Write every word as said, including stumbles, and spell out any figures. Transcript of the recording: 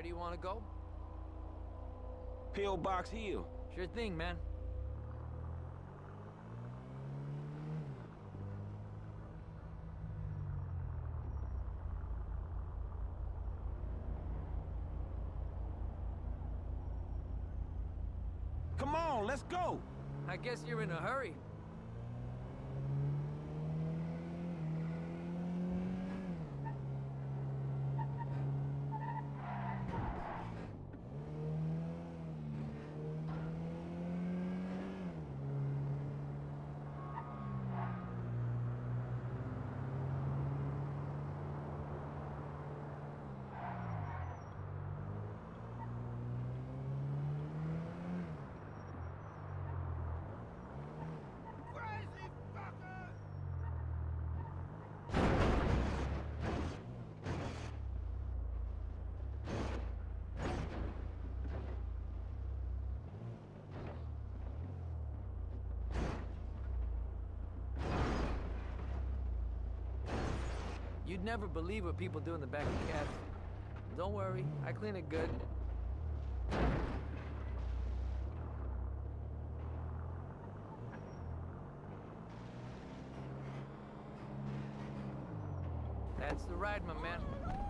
you want to go? Pillbox Hill. Sure thing, man. Come on, let's go! I guess you're in a hurry. You'd never believe what people do in the back of cabs. Don't worry, I clean it good. That's the ride, my man.